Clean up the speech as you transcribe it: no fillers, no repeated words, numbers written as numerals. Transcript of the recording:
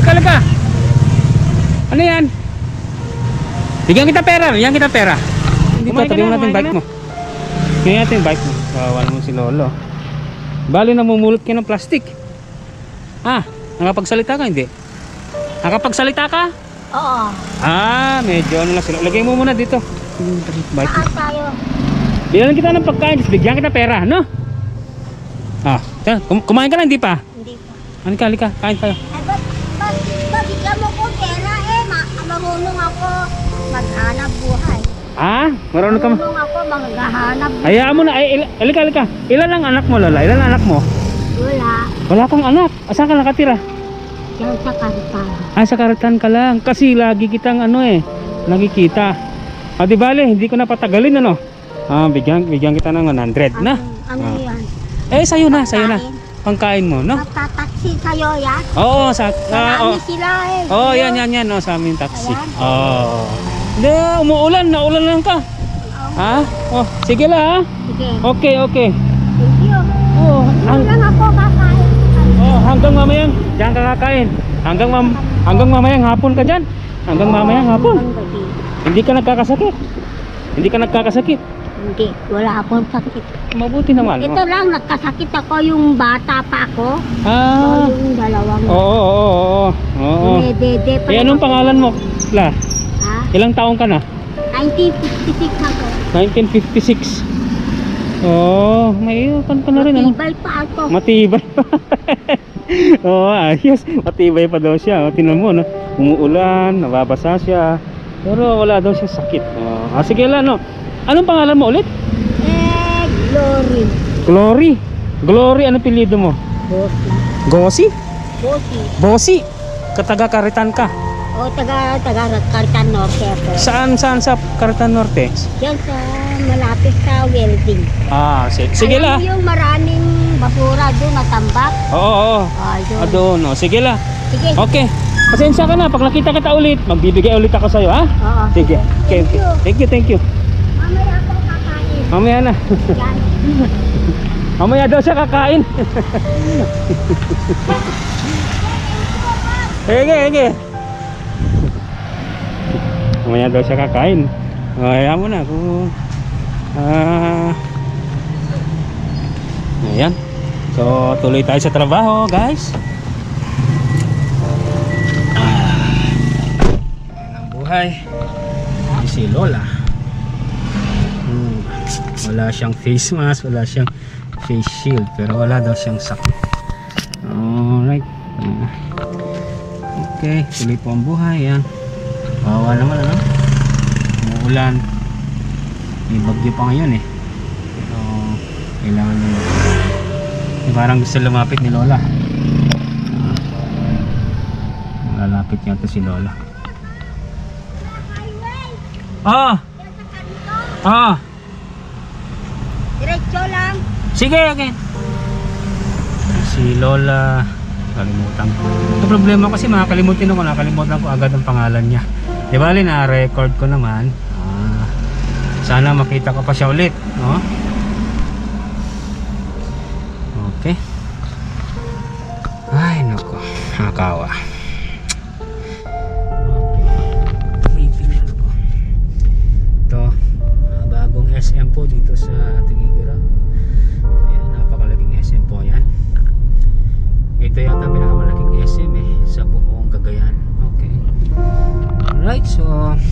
Lika. Ano yan? Bigyan kita pera. Hindi tatagyan mo natin bike mo. Ngayon natin yung bike mo. Wala mo si Lolo. Bali namumulot ka ng plastic. Nakapagsalita ka hindi? Nakapagsalita ka? Oo. Medyo ano lang sila. Lagay mo muna dito. Bike mo. Saan tayo? Bilang kita ng pagkain, bigyan kita pera, no? Kumain ka na, hindi pa? Hindi pa. Halika, kain tayo. Bigyan mo ko pera marunong ako maghanap buhay. Marunong ka Marunong ako maghahanap buhay. Hayaan mo na, halika. Ilan lang anak mo, Lola? Ilan anak mo? Wala kang anak. Saan ka nakatira? Yan sa Karitan. Sa Karitan ka lang. Kasi lagi kitang nakikita. Di bale, hindi ko na patagalin, ano? Bigyan kita ng 100 na. Ano yan? Sa'yo na. Pangkain mo, no? Magtataksi sa'yo yan? Oo, Marami sila yan, sa aming taxi. Hindi, nauulan lang ka. Sige lang, Sige. Okay. Thank you. Ano lang ako kakain. Hanggang mamayang, diyan ka kakain. Hanggang mamayang hapon ka dyan. Hanggang mamayang hapon. Hindi ka nagkakasakit. Hindi, wala akong sakit. Mabuti naman. Ito lang, nagkasakit ako yung bata pa ako. Yung dalawang. Oo. Dede pa. Anong pangalan mo, La? Ilang taong ka na? 1956 ako. 1956. May kan ka na rin, ano? Matibay pa ako. Matibay pa. Ayos. Matibay pa daw siya. Tingnan mo, no? Umuulan, nababasa siya. Pero wala daw siya sakit. Sige lang, no? Anong pangalan mo ulit? Glory, ano apelyido mo? Bossy? Kataga Karitan ka? Taga Karitan Norte ako. Saan sa Karitan Norte? Yan sa malapit sa welding. Sige la. Yung maraming basura doon natambak. Oo. Doon. Sige la. Sige. Okay. Pasensya ka na. Pag nakita kita ulit, magbibigay ulit ako sa'yo, ha? Oo. Sige. Thank you. Mamaya ako kakain. Mamaya na. Yan. Mamaya daw siya kakain. Sige. Mamaya daw siya kakain. Hayaan mo na kung ayan. So tuloy tayo sa trabaho, guys. Ang buhay si Lola. Wala siyang face mask, wala siyang face shield, pero wala daw siyang sakit. Alright. Okay, tuloy po ang buhay. Yan. Bawa naman, ano? Umuulan. May bagyo pa ngayon, so kailangan nyo. Parang gusto lumapit ni Lola. Lalapit yata si Lola. Diretso lang. Sige, okay. Si Lola, kalimutan ko. Ito problema kasi nakalimutan ko agad ang pangalan niya. Di ba, na-record ko naman. Sana makita ko pa siya ulit, no? Okay. Ay, nako. Nakakawa. Ito, bagong SM po dito sa Tigigara. Ayan, napakalaking SM po yan. Ito yata pinakamalaking SM sa buong Cagayan. Okay. Alright, so